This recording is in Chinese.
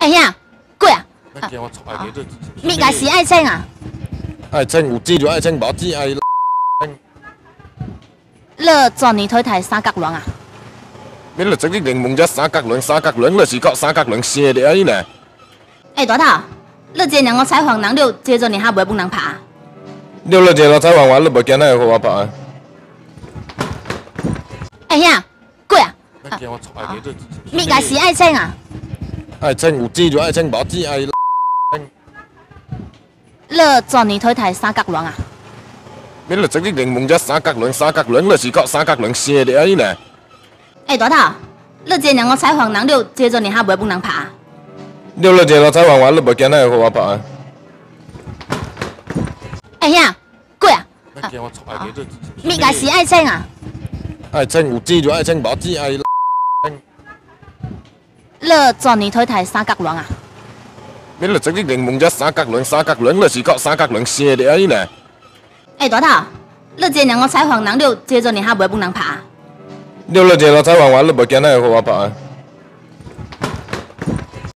哎兄，过啊！ 你你家是爱情啊？ 爱情有姊就爱情，无姊爱。 你昨年推台三角龙啊？ 你了直接柠檬只三角龙，你是靠三角龙生的而已呢。 哎大头，你这两个采访人了，接着你还袂帮人拍？ 你了这个采访完，你无惊那个我拍？ 哎兄，过啊！你家是爱情啊？ 爱情有姊就爱情，无姊爱。 你昨年推台三角龙啊？ 你了直接柠檬只三角龙，你是靠三角龙生的而已呢。 哎大头，你这两个采访人了，接着你还袂帮人拍？ 你了这个采访完，你无惊那个我拍？ 哎兄，过啊！你家是爱情啊？ 爱情有姊就爱情，无姊爱。 你昨年推台三角龙啊？ 你了直接柠檬只三角龙，你是靠三角龙生的而已呢。 哎大头，你这两个采访人了，接着你还袂帮人拍？ 你了这个采访完，你无惊那个我拍？